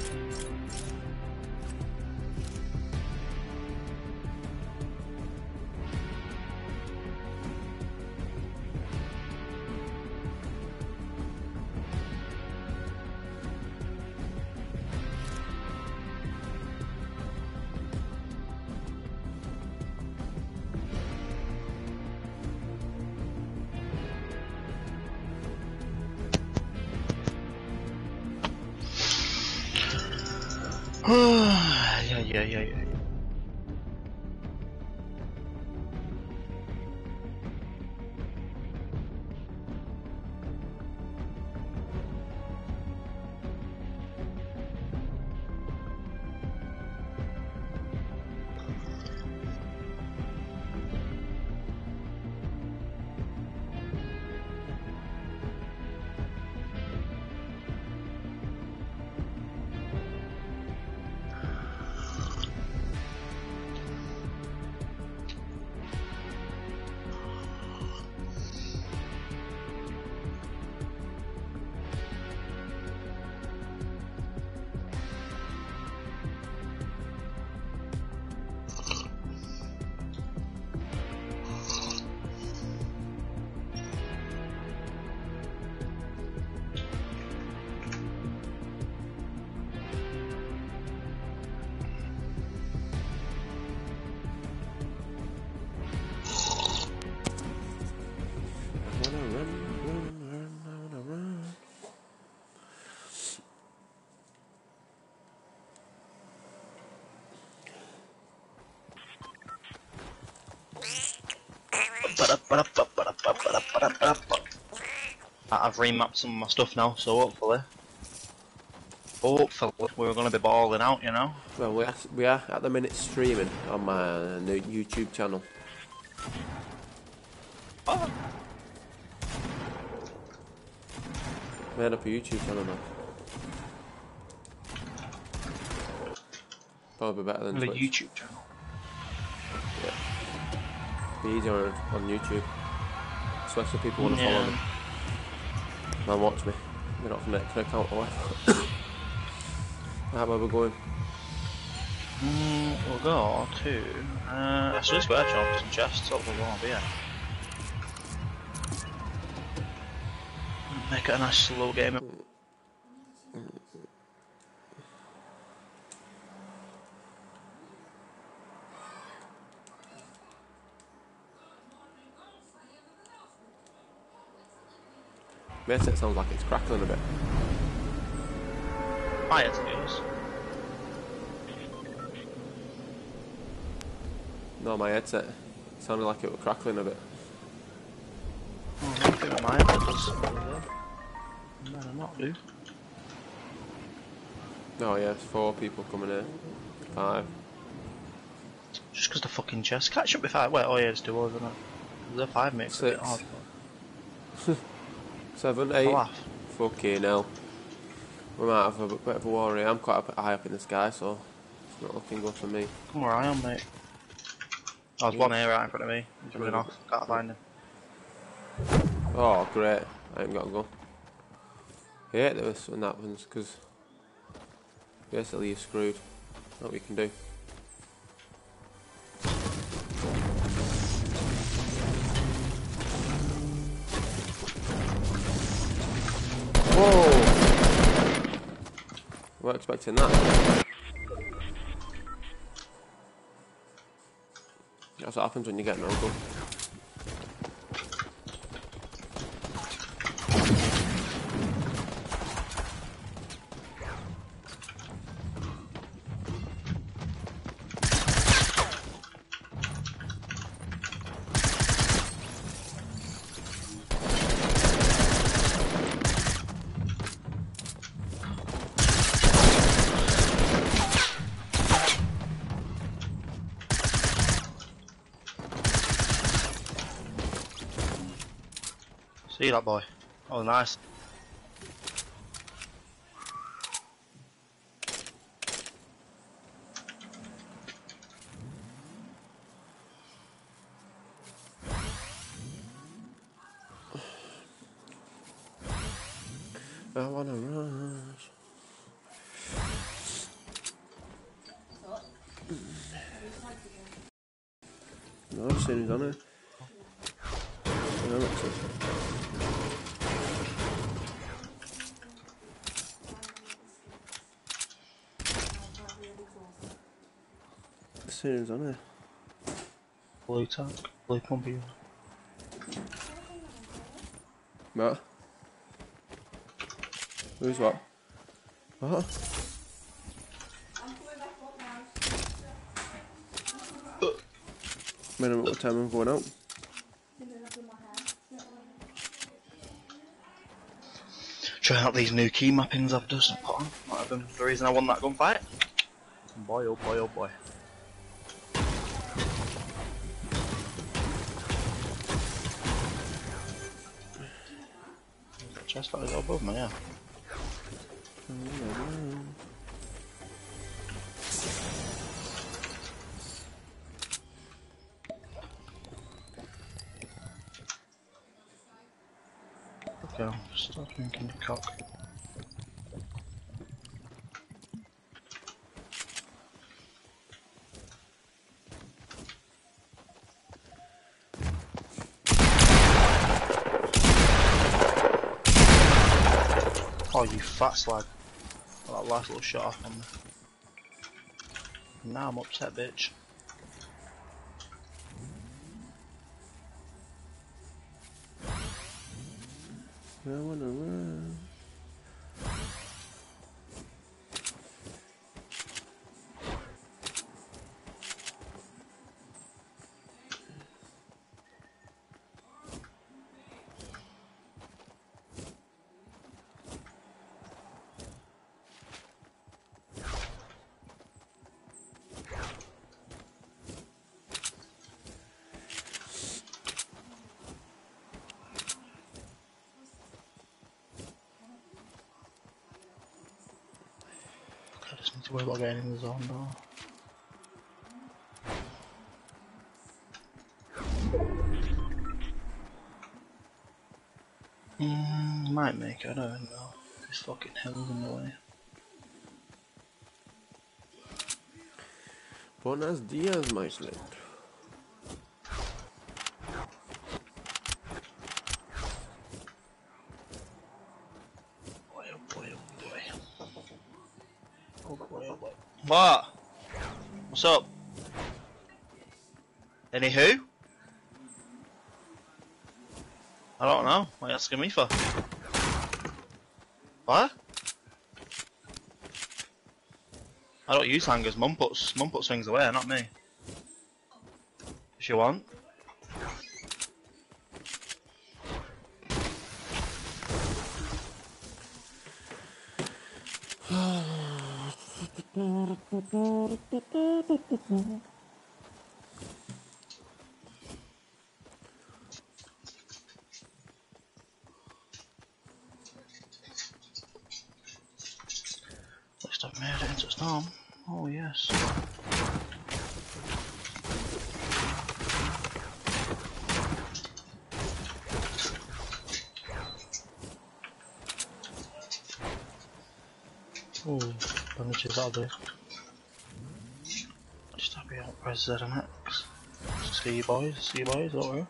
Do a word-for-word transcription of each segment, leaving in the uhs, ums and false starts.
yeah, yeah, yeah, yeah. I've remapped some of my stuff now, so hopefully, hopefully we're going to be balling out, you know. Well, we are, we are at the minute streaming on my new YouTube channel. Oh. Made up a YouTube channel now. Probably better than The Twitch. YouTube channel. Yeah. Be easier on YouTube. Especially if people want to yeah. follow me. Man, watch me. Get off the next account away. How are we going? Mm, we'll go to. Uh, I should just go actually for some chests. Hopefully, we won't be here. Make it a nice slow game. My headset sounds like it's crackling a bit. My headset is. No, my headset sounded like it was crackling a bit. Oh, I think my headset does. Better not do. Oh yeah, it's four people coming in. Five. Just because the fucking chest. Catch up with five. Wait, oh yeah, it's two, isn't it? The five makes Six. it a bit hard. Seven, eight. Laugh. Fucking hell. We might have a bit of a war here. I'm quite up, high up in the sky, so it's not looking good for me. Come where I am, mate. There's one here right in front of me. He's running off. Can't find him. Oh, great. I ain't got to go. I hate this when that happens, because basically you're screwed. Not what you can do. Whoa! Weren't expecting that. That's what happens when you get no good. See that boy? Oh, nice. I wanna rush. As soon as on it. You know, that's it. As soon as on it. Blue tank, blue pumpy. What? Who's what? What? Minimum what time I'm going out. Trying out these new key mappings I've just put on. Might have been the reason I won that gunfight. Boy, oh boy, oh boy. Chest that is above me, yeah. Okay, stop drinking the cock. Oh, you fat slag. That last little shot off on me. Now I'm upset, bitch. I wanna run. I just need to worry about getting in the zone now. Mm, might make it, I don't know. This fucking hell's in the way. Buenos dias, my friend. Boy, oh boy, oh boy. Oh boy, oh boy. What? What's up? Anywho? I don't know. What are you asking me for? What? I don't use hangers. Mum puts mum puts things away, not me. If you want. At least I've made it into storm. Oh yes. Oh, bandages, that'll do. Just happy out press Z and X. See you boys, see you boys, don't worry.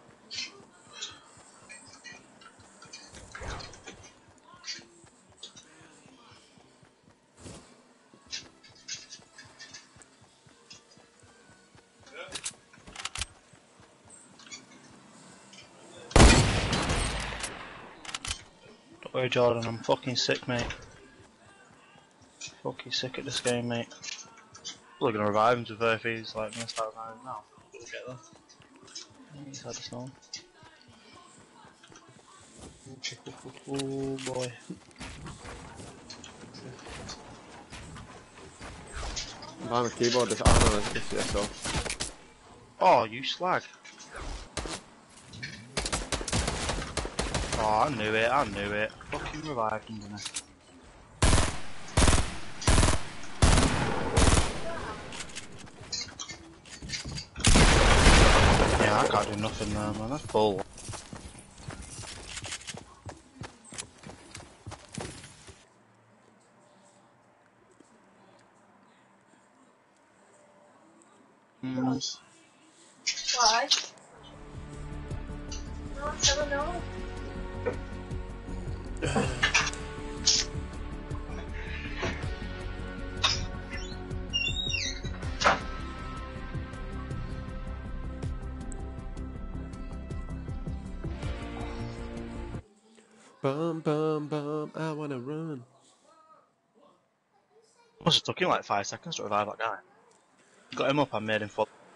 Don't worry, Jordan, I'm fucking sick, mate. Fucking sick at this game, mate. We're gonna revive him to ver if he's like gonna start reviving now. We'll get there. He's had a storm. Oh boy. Behind the keyboard, this arm on it, yeah, so. Oh, you slag. Oh, I knew it, I knew it. Fucking revived him, didn't I? Yeah, I can't do nothing there, man. That's bull. Mm. Why? Bum bum bum, I wanna run. Must have took him like five seconds to revive that guy. Got him up and made him fall.